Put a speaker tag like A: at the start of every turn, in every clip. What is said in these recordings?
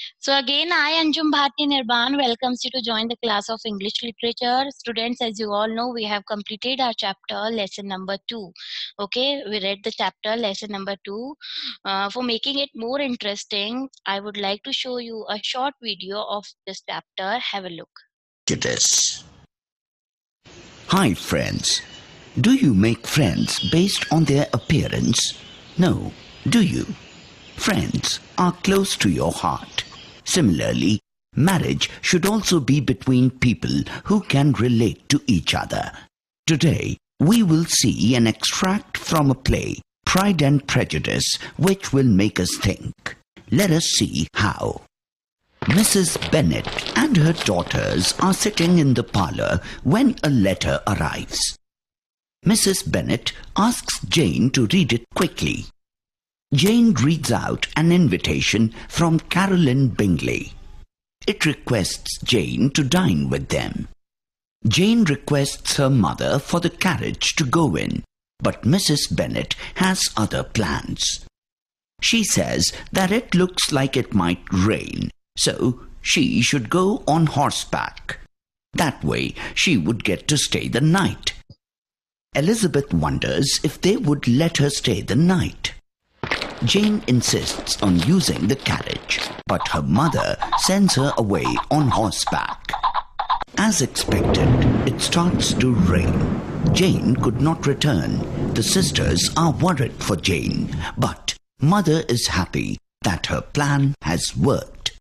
A: So again, I, Anjum Bharti Nirban, welcomes you to join the class of English Literature. Students, as you all know, we have completed our chapter, lesson number 2. Okay, we read the chapter, lesson number 2. For making it more interesting, I would like to show you a short video of this chapter. Have a look.
B: Prejudice. Hi friends. Do you make friends based on their appearance? No, do you? Friends are close to your heart. Similarly, marriage should also be between people who can relate to each other. Today, we will see an extract from a play, Pride and Prejudice, which will make us think. Let us see how. Mrs. Bennet and her daughters are sitting in the parlour when a letter arrives. Mrs. Bennet asks Jane to read it quickly. Jane reads out an invitation from Caroline Bingley. It requests Jane to dine with them. Jane requests her mother for the carriage to go in, but Mrs. Bennet has other plans. She says that it looks like it might rain, so she should go on horseback. That way she would get to stay the night. Elizabeth wonders if they would let her stay the night. Jane insists on using the carriage, but her mother sends her away on horseback. As expected, it starts to rain. Jane could not return. The sisters are worried for Jane, but Mother is happy that her plan has worked.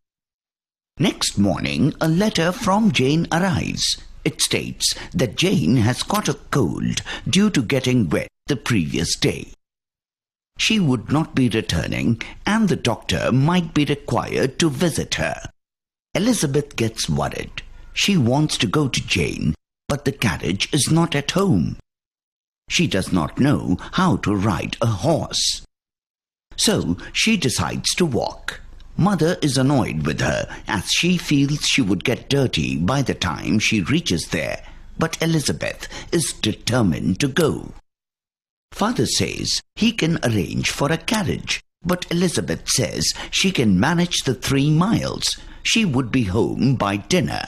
B: Next morning, a letter from Jane arrives. It states that Jane has caught a cold due to getting wet the previous day. She would not be returning, and the doctor might be required to visit her. Elizabeth gets worried. She wants to go to Jane, but the carriage is not at home. She does not know how to ride a horse. So she decides to walk. Mother is annoyed with her as she feels she would get dirty by the time she reaches there, but Elizabeth is determined to go. Father says he can arrange for a carriage, but Elizabeth says she can manage the 3 miles. She would be home by dinner.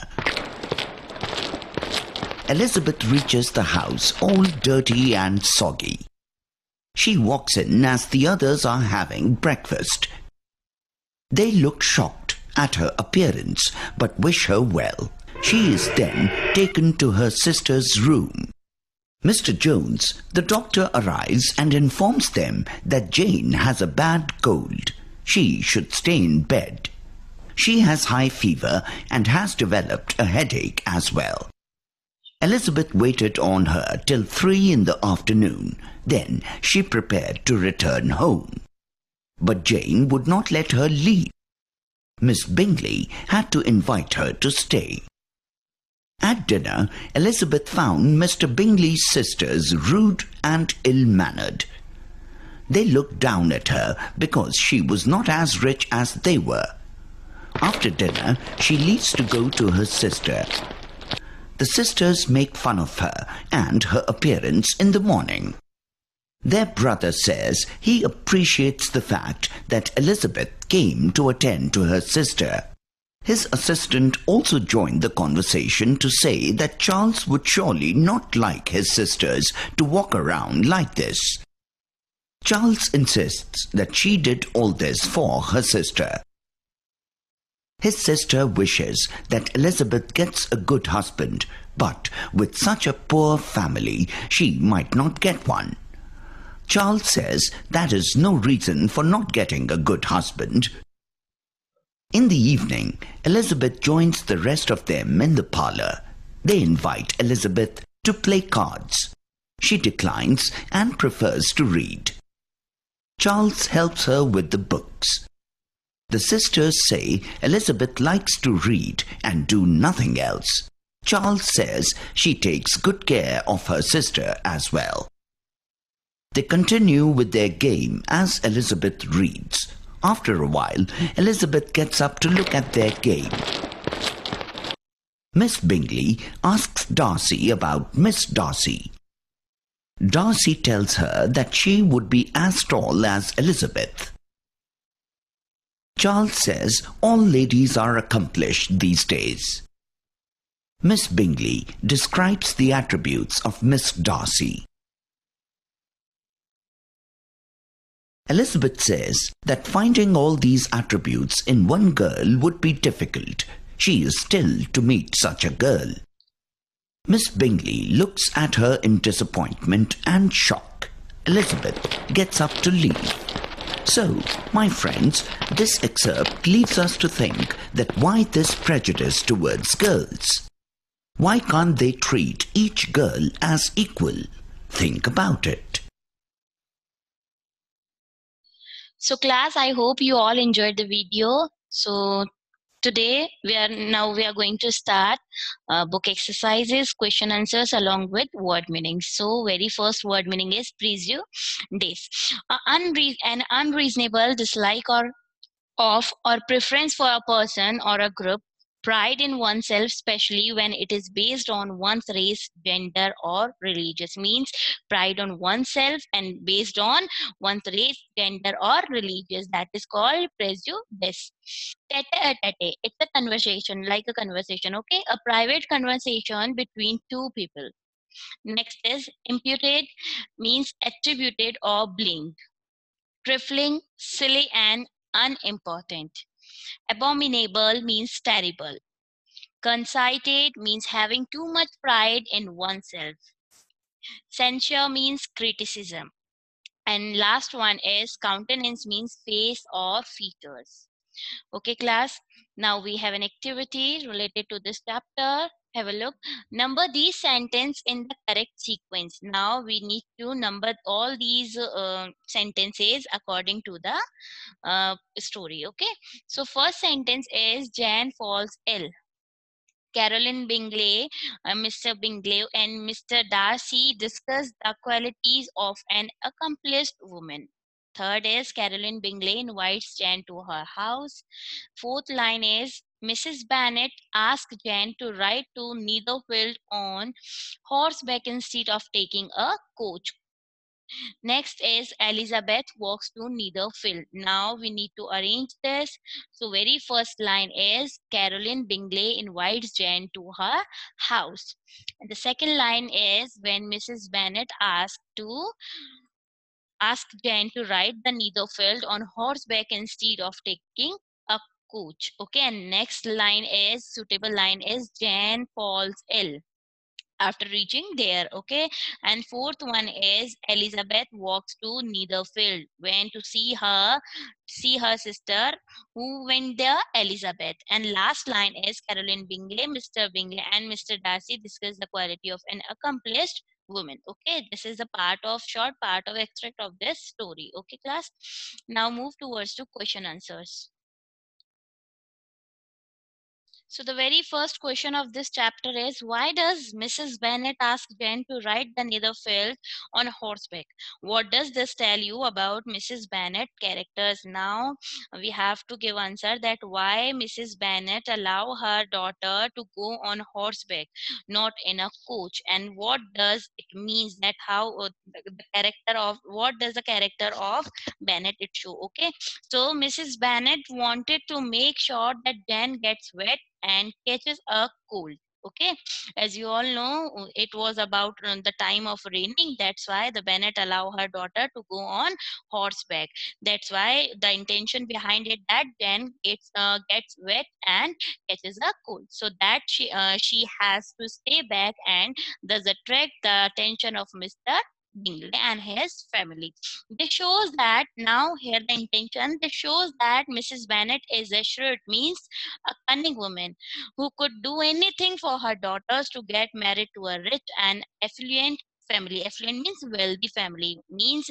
B: Elizabeth reaches the house all dirty and soggy. She walks in as the others are having breakfast. They look shocked at her appearance, but wish her well. She is then taken to her sister's room. Mr. Jones, the doctor, arrives and informs them that Jane has a bad cold. She should stay in bed. She has high fever and has developed a headache as well. Elizabeth waited on her till 3 in the afternoon. Then she prepared to return home. But Jane would not let her leave. Miss Bingley had to invite her to stay. At dinner, Elizabeth found Mr. Bingley's sisters rude and ill-mannered. They looked down at her because she was not as rich as they were. After dinner, she leaves to go to her sister. The sisters make fun of her and her appearance in the morning. Their brother says he appreciates the fact that Elizabeth came to attend to her sister. His assistant also joined the conversation to say that Charles would surely not like his sisters to walk around like this. Charles insists that she did all this for her sister. His sister wishes that Elizabeth gets a good husband, but with such a poor family, she might not get one. Charles says that is no reason for not getting a good husband. In the evening, Elizabeth joins the rest of them in the parlour. They invite Elizabeth to play cards. She declines and prefers to read. Charles helps her with the books. The sisters say Elizabeth likes to read and do nothing else. Charles says she takes good care of her sister as well. They continue with their game as Elizabeth reads. After a while, Elizabeth gets up to look at their game. Miss Bingley asks Darcy about Miss Darcy. Darcy tells her that she would be as tall as Elizabeth. Charles says all ladies are accomplished these days. Miss Bingley describes the attributes of Miss Darcy. Elizabeth says that finding all these attributes in one girl would be difficult. She is still to meet such a girl. Miss Bingley looks at her in disappointment and shock. Elizabeth gets up to leave. So, my friends, this excerpt leads us to think that why this prejudice towards girls? Why can't they treat each girl as equal? Think about it.
A: So class, I hope you all enjoyed the video. So today we are going to start book exercises, question answers along with word meanings. So very first word meaning is prejudice. An unreasonable dislike or preference for a person or a group, pride in oneself, especially when it is based on one's race, gender, or religious. Means pride on oneself and based on one's race, gender, or religious. That is called prejudice. Tete-a-tete. It's a conversation, like a conversation, okay? A private conversation between two people. Next is imputed, means attributed or blamed. Trifling, silly, and unimportant. Abominable means terrible. Conceited means having too much pride in oneself. Censure means criticism. And last one is countenance means face or features. Okay, class. Now we have an activity related to this chapter. Have a look. Number these sentences in the correct sequence. Now we need to number all these sentences according to the story. Okay. So first sentence is Jan falls ill. Carolyn Bingley, Mr. Bingley, and Mr. Darcy discuss the qualities of an accomplished woman. Third is Carolyn Bingley invites Jan to her house. Fourth line is Mrs. Bennet asks Jan to ride to Netherfield on horseback instead of taking a coach. Next is Elizabeth walks to Netherfield. Now we need to arrange this. So very first line is Caroline Bingley invites Jane to her house. And the second line is when Mrs. Bennet ask Jane to ride the Netherfield on horseback instead of taking a coach. Okay, and next line is suitable line is Jane falls ill after reaching there. Okay, and fourth one is Elizabeth walks to Netherfield when to see her sister who went there, Elizabeth. And last line is Caroline Bingley, Mr. Bingley, and Mr. Darcy discuss the quality of an accomplished woman. Okay, this is a short part of extract of this story. Okay, class. Now move towards to question answers. So the very first question of this chapter is why does Mrs. Bennet ask Jen to ride the Netherfield on horseback? What does this tell you about Mrs. Bennet characters? Now we have to give answer that why Mrs. Bennet allow her daughter to go on horseback, not in a coach, and what does it means that how the character of what does the character of Bennet it show? Okay, so Mrs. Bennet wanted to make sure that Jen gets wet and catches a cold. Okay, as you all know, it was about the time of raining. That's why the Bennet allow her daughter to go on horseback. That's why the intention behind it that Jen gets wet and catches a cold, so that she has to stay back and does attract the attention of Mr. Bingley and his family. This shows that now here the intention. This shows that Mrs. Bennet is a shrewd, means a cunning woman who could do anything for her daughters to get married to a rich and affluent family. Affluent means wealthy family. Means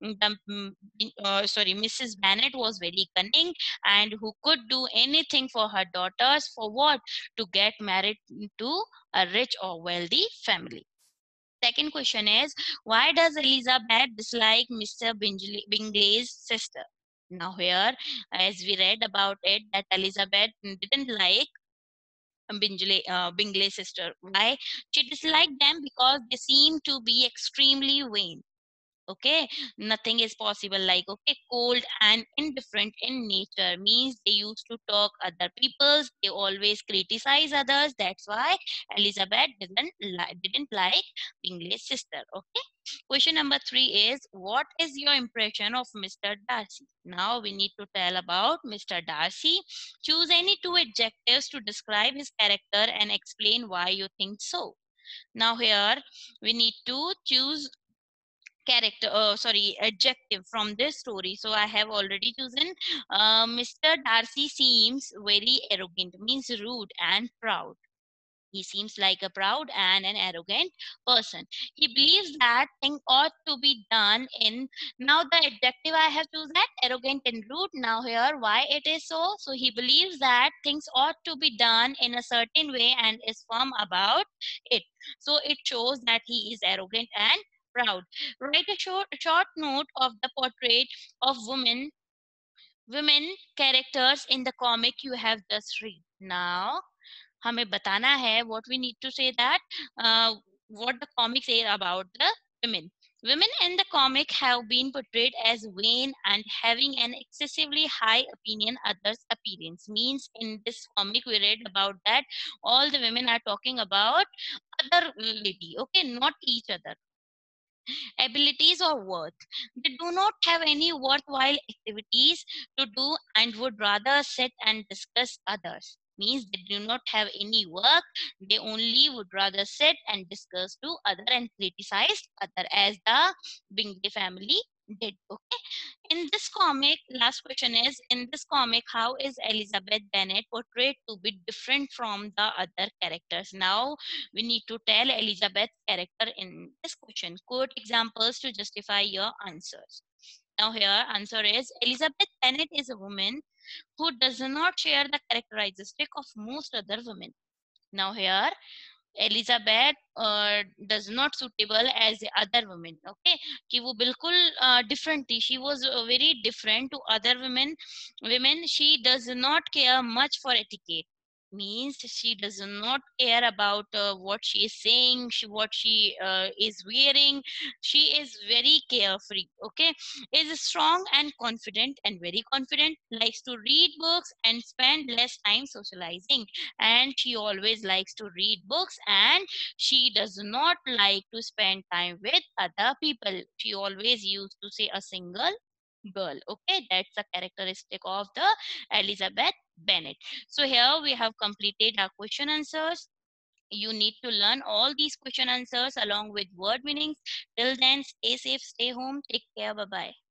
A: Mrs. Bennet was very cunning and who could do anything for her daughters for what? To get married to a rich or wealthy family. Second question is why does Elizabeth dislike Mr. Bingley's sister? Now here, as we read about it, that Elizabeth didn't like Bingley's sister. Why? She disliked them because they seem to be extremely vain. Okay, nothing is possible, like, okay, cold and indifferent in nature means they used to talk other people's, they always criticize others. That's why Elizabeth didn't like Bingley's sister. Okay, question number 3 is, what is your impression of Mr. Darcy? Now we need to tell about Mr. Darcy. Choose any two adjectives to describe his character and explain why you think so. Now here we need to choose adjective from this story. So I have already chosen Mr. Darcy seems very arrogant means rude and proud. He seems like a proud and an arrogant person. He believes that thing ought to be done in. Now the adjective I have chosen that arrogant and rude. Now here why it is so. So he believes that things ought to be done in a certain way and is firm about it. So it shows that he is arrogant and proud. Write a short note of the portrait of women characters in the comic you have just read. Now हमें बताना है what we need to say that what the comic say about the women. Women in the comic have been portrayed as vain and having an excessively high opinion others' appearance. Means in this comic we read about that all the women are talking about other lady, okay, not each other abilities or worth. They do not have any worthwhile activities to do and would rather sit and discuss others. Means they do not have any work, they only would rather sit and discuss to other and criticize other as the Bingley family did. Okay. In this comic, last question is, in this comic, how is Elizabeth Bennet portrayed to be different from the other characters? Now we need to tell Elizabeth's character in this question. Quote examples to justify your answers. Now here answer is, Elizabeth Bennet is a woman who does not share the characteristic of most other women. Now here Elizabeth does not suitable as the other women. Okay, कि वो बिल्कुल different थी. She was very different to other women. She does not care much for etiquette. Means she does not care about what she is saying, what she is wearing. She is very carefree. Okay, is strong and confident and very confident. Likes to read books and spend less time socializing, and she always likes to read books and she does not like to spend time with other people. She always used to say a single girl. Okay, that's a characteristic of the Elizabeth Bennet. So here we have completed our question answers. You need to learn all these question answers along with word meanings. Till then, stay safe, stay home, take care, bye bye.